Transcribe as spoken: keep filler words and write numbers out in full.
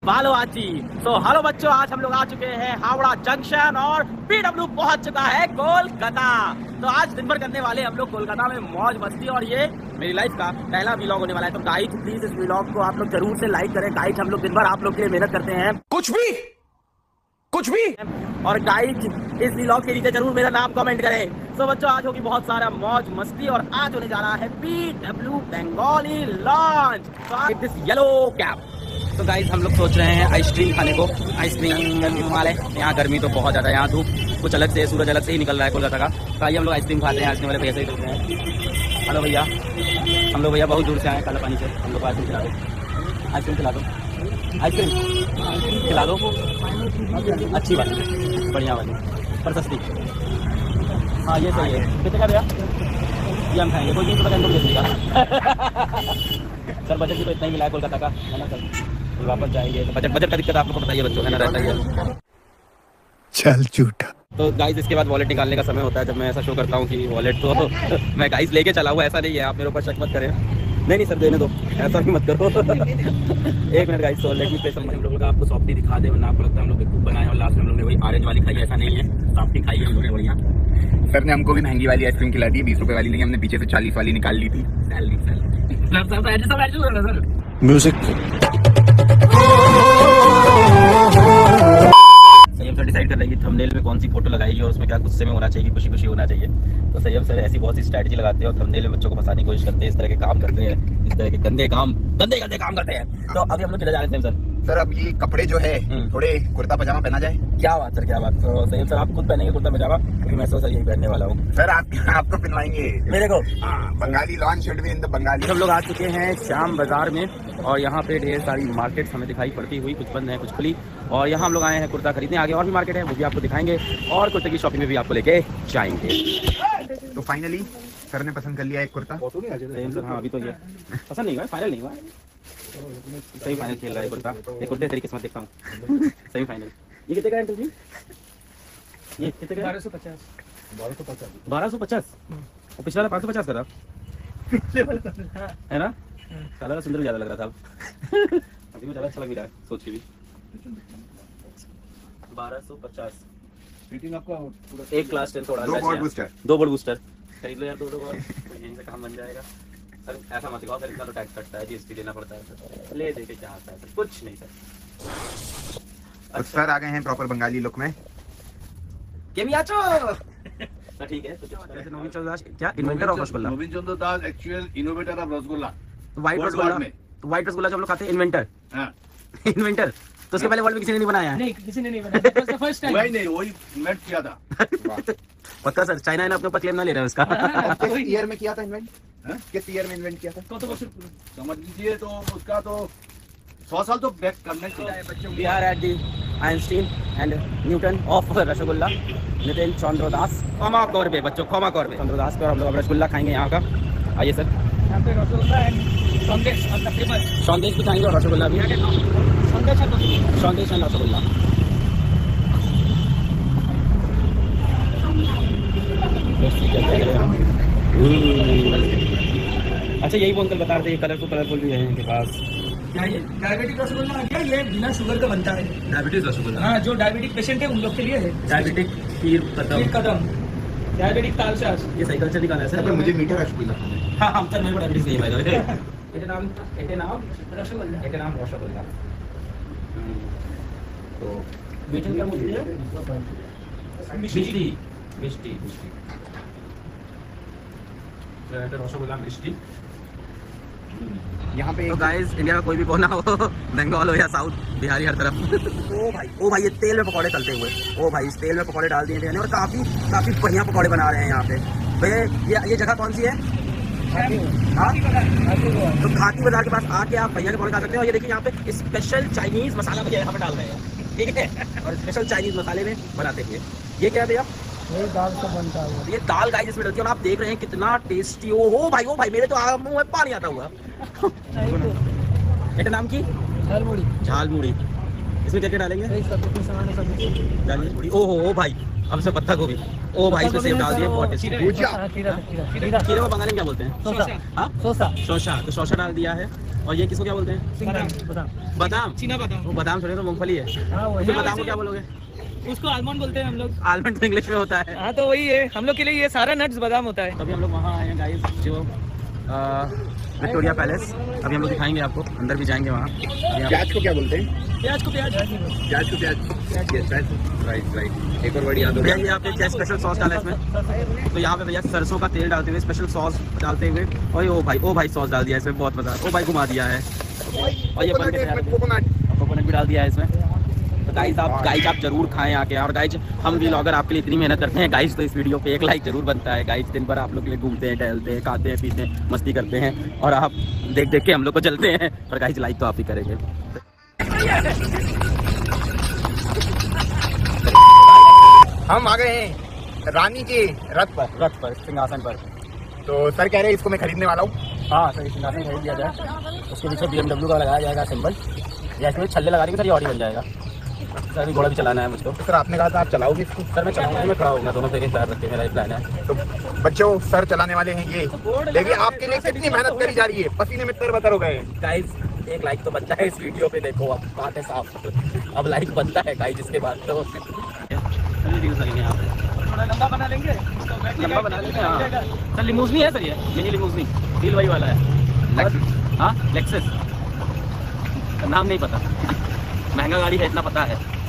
बालो आची। So hello बच्चों, आज हम लोग आ चुके हैं हावड़ा जंक्शन और पीडब्ल्यू पहुंच चुका है कोलकाता। तो आज दिन भर करने वाले हम लोग कोलकाता में मौज मस्ती, और ये मेरी लाइफ का पहला व्लॉग होने वाला है। तो गाइस प्लीज इस व्लॉग को आप लोग जरूर से लाइक करें। गाइस हम लोग दिन भर आप लोग के लिए मेहनत करते हैं, कुछ भी कुछ भी और गाइस इस व्लॉग के नीचे जरूर मेरा नाम कमेंट करें। तो बच्चों आज होगी बहुत सारा मौज मस्ती, और आज होने जा रहा है पीडब्ल्यू बंगाली लॉन्च। तो दिस येलो कैप। तो गाइस हम लोग सोच रहे हैं आइसक्रीम खाने को। आइसक्रीम वाले यहाँ गर्मी तो बहुत ज़्यादा, यहाँ धूप कुछ अलग से, सूरज अलग से ही निकल रहा है कोलकाता का। तो आइए हम लोग आइसक्रीम खाते हैं। आइसक्रीम वाले भैया से ही सोच रहे हैं। हेलो भैया, हम लोग भैया बहुत दूर से आए काला पानी से। हम लोग को आइसक्रीम खिला दो, आइसक्रीम खिला दो, आइसक्रीम खिला दो। अच्छी बात है, बढ़िया वाली पर सस्ती। हाँ ये सही है। कितने का भैया? ये हम खाएंगे, कोई तीन सौ का दे दीजिएगा। सर बजट भी तो इतना ही मिला है कोलकाता का, है ना सर? वापस जाएंगे तो बजट बजट का दिक्कत आप लोग को बताइए बच्चों, है ना? रहता ही है। चल झूठा। तो गाइस इसके बाद वॉलेट निकालने का समय होता है, जब मैं ऐसा शो करता हूँ कि वॉलेट तो मैं गाइस लेके चला हुआ, ऐसा नहीं है, आप मेरे ऊपर शक मत करें। नहीं नहीं सर देने दो, ऐसा भी मत करो। एक मिनट गाइस, तो लेट मी प्ले सम। हम लोग आपको सॉफ्टी दिखा दे, वरना आपको लगता है हम लोग बेवकूफ बनाए और लास्ट में हम लोग ने वही ऑरेंज वाली खाई। ऐसा नहीं है, सॉफ्टी खाई है हम लोग ने बढ़िया। सर ने हमको भी महंगी वाली आइसक्रीम खिला दी, बीस रुपए वाली नहीं, हमने पीछे से चालीस वाली निकाल ली थी। Salary music Sanyam sir decide कर रही है थंबनेल में कौन सी फोटो लगाएगी और उसमें क्या गुस्से में होना चाहिए, खुशी खुशी होना चाहिए। तो संयम सर ऐसी बहुत सी स्ट्रैटेजी लगाते हैं और थंबनेल में बच्चों को फंसाने की कोशिश करते हैं। इस तरह के काम करते हैं, इस तरह के गंदे काम गंदे गंदे काम करते हैं। तो अभी हम लोग किधर जा रहे हैं सर? सर अब ये कपड़े जो है थोड़े कुर्ता पजामा पहना जाए। क्या बात सर, क्या बात। तो संयम सर आप खुद पहनेंगे कुर्ता पजामा, क्योंकि मैं सर यही पहनने वाला हूँ। सर आप आपको पहनवाएंगे मेरे को। Bengali launch should be in the Bengali. हम लोग आ चुके हैं श्याम बाजार में, और यहाँ पे ढेर सारी मार्केट्स हमें दिखाई पड़ती हुई, कुछ बंद है कुछ खुली। और यहाँ हम लोग आए हैं कुर्ता खरीदने। आगे और भी मार्केट है, वो भी आपको दिखाएंगे, और कुर्ते की शॉपिंग में भी आपको लेके जाएंगे। तो फाइनली सर ने पसंद कर लिया एक कुर्ता। हाँ अभी तो ये पसंद नहीं हुआ, फाइनल नहीं हुआ, सही फाइनल खेल रहा है कुर्ता। एक कुर्ते तरीके से देखता हूँ। सही फाइनल। ये कितने का है अंकल जी? ये कितने का? बारह सौ पचास। बारह सौ पचास बारह सौ पचास और पिछला पाँच सौ पचास का था, है ना? कलर सुंदर ज्यादा लग रहा था। अभी मुझे ज्यादा अच्छा लग रहा है सोच के भी। बारह सौ पचास फिटिंग आपका एक क्लास टेन थोड़ा दो बोर्ड बूस्टर दो बोर्ड बूस्टर खरीद लो यार, दो दो बोर्ड, यहीं से काम बन जाएगा। सर ऐसा मत दिखाओ सर, इतना तो टैक्स कटता है, जीएसटी देना पड़ता है सर। ले दे के क्या आता है सर? कुछ नहीं सर। तो सर आ गए हैं प्रॉपर बंगाली लुक में। केमी आचो। तो ठीक है, तो वैसे नवीन चंद्र दास क्या inventor of rasgulla? Naveen Chandra Das actual innovator of rasgulla. तो व्हाइट रसगुल्ला में, तो व्हाइट रसगुल्ला जो हम लोग खाते हैं इन्वेंटर। हाँ इन्वेंटर तो उसके पहले वर्ल्ड में किसी ने नहीं बनाया है? नहीं किसी ने नहीं बनाया, फर्स्ट टाइम। वही नहीं, वही इन्वेंट किया था। पक्का सर, चाइना ने अपने ऊपर क्लेम ना ले रहा है उसका। किस ईयर में किया था इन्वेंट? किस ईयर में इन्वेंट किया था? तो तो बस समझ लीजिए, तो उसका तो सौ साल तो बैक करना ही चाहिए बच्चों। We are at the Einstein and Newton of rasgulla. Nitin चंद्र दास खोमा कौरबे, बच्चों खोमा कौरबे चंद्र दास पे हम लोग अब रसगुल्ला खाएंगे यहाँ का। आइए सर। यहाँ पे रसगुल्ला एंड संदेश मतलब फेमस। संदेश भी खाएंगे और रसगुल्ला भी। संदेश है तो संदेश एंड रसगुल्ला। अच्छा यही वो अंकल बता रहे थे, कलरफुल कलरफुल भी है इनके पास। क्या ये डायबिटिक रसगुल्ला है क्या? ये बिना शुगर का बनता है। डायबिटीज रसगुल्ला? हाँ, जो डायबिटिक पेशेंट है उन लोग के लिए है। डायबिटिक खीर कदम, खीर कदम, डायबिटिक तालसास। ये साइकिल से निकाला है सर। मुझे मीठा रसगुल्ला। हाँ हम सर, मेरे को डायबिटीज नहीं है भाई। एटे नाम एटे नाम रसगुल्ला, एटे नाम रसगुल्ला। तो मीठे क्या बोलते हैं? मिष्टी मिष्टी मिष्टी रसगुल्ला मिष्टी। यहाँ पे तो गाइस इंडिया का कोई भी कोना हो, बंगाल हो या साउथ, बिहारी हर तरफ। ओ भाई ओ भाई ये तेल में पकौड़े तलते हुए, ओ भाई इस तेल में पकौड़े डाल दिए भैया ने, और काफी काफी बढ़िया पकौड़े बना रहे हैं यहाँ पे भैया। ये ये जगह कौन सी है? हाँ? तो घाटी बाजार के पास आके आप भैया के पकौड़े खा सकते हैं। और ये देखिए यहाँ पे स्पेशल चाइनीज मसाला भैया यहाँ पे डाल रहे हैं, ठीक है? और स्पेशल चाइनीज मसाले में बनाते हुए। ये क्या है भैया? ये दाल से बनता है। ये दाल गाइस इसमें डलती है, और आप देख रहे हैं कितना टेस्टी। ओ हो भाई ओ भाई, मेरे तो मुंह में पानी आता हुआ। बेटा नाम की झालमुड़ी। झालमुड़ी। इसमें क्या क्या डालेंगे? सामान सब झालमुड़ी। ओ हो भाई अब से पत्ता गोभी। ओ भाई इसमें सेब डाल दिए, बहुत टेस्टी। खीरे को बंगाली में क्या बोलते हैं? हाँ? शोशा। तो शोशा डाल दिया है। और ये किसको क्या बोलते हैं? बादाम। चीना बादाम। वो बादाम थोड़ी तो मूंगफली है। तो बादाम को क्या बोलोगे? उसको आलमंड बोलते हैं हम लोग। आलमंड तो इंग्लिश में होता है। हाँ तो वही है, हम लोग के लिए ये सारा नट्स बादाम होता है। तभी हम लोग वहाँ आए हैं गाइस, जो विक्टोरिया पैलेस। अभी हम लोग दिखाएंगे आपको, अंदर भी जाएंगे वहाँ। प्याज को क्या बोलते हैं? प्याज को प्याज प्याज को प्याज। Right right. एक और बड़ी याद हो भैया ये आपने क्या स्पेशल सॉस डाला है इसमें? तो यहाँ पे भैया सरसों का तेल डालते हुए, स्पेशल सॉस डालते हुए, और ओ भाई ओ भाई सॉस डाल दिया है इसमें, बहुत मजा। ओ भाई घुमा दिया है। और ये बन के तैयार है। कोकोनट भी डाल दिया है इसमें। तो गाइस आप गाइस आप जरूर खाएं आके। और गाइस हम व्लॉगर आपके लिए इतनी मेहनत करते हैं गाइस, तो इस वीडियो पे एक लाइक जरूर बनता है गाइस। दिन भर आप लोग के लिए घूमते हैं, टहलते हैं, खाते हैं, पीते हैं, मस्ती करते हैं, और आप देख देख के हम लोग को चलते हैं। पर गाइस लाइक तो आप ही करेंगे। हम आ गए हैं रानी के रथ पर रथ पर, सिंहासन पर। तो सर कह रहे हैं इसको मैं खरीदने वाला हूँ। हाँ सर, सिंहासन खरीद दिया जाए। उसके पीछे बी एम डब्ल्यू का लगाया जाएगा सिंबल, या इसमें छल्ले लगा देंगे सर, ये ऑडी बन जाएगा। सर अभी घोड़ा भी चलाना है मुझको। तो सर आपने कहा था आप चलाओगे इसको? सर मैं चलाऊंगा, मैं खड़ा होऊंगा, दोनों पे तैयार रख के मेरा प्लान है। तो बच्चों सर चलाने वाले हैं ये, देखिए आपके लिए कितनी मेहनत करी जा रही है, पसीने में तरबतर हो गए। गाइस एक लाइक तो बनता है इस वीडियो पे, देखो अब बात है साफ। अब लाइक बनता है गाइस, इसके बाद तो व्यूज लगेंगे यहाँ पे। थोड़ा लंबा बना लेंगे, लंबा बना लेंगे। हाँ सर लिमूजनी है सर, ये मिनी लिमूजनी, डील वही वाला है। हाँ लेक्सस, नाम नहीं पता, महंगा गाड़ी है इतना पता है।